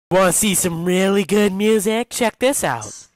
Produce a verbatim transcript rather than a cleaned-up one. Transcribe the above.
Want to see some really good music? Check this out.